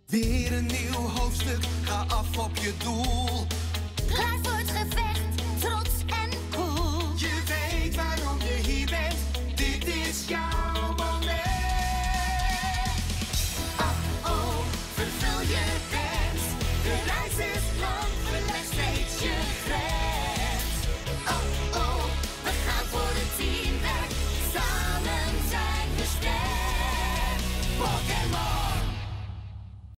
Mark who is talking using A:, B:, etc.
A: Weer een nieuw hoofdstuk, ga af op je doel.
B: Klaar voor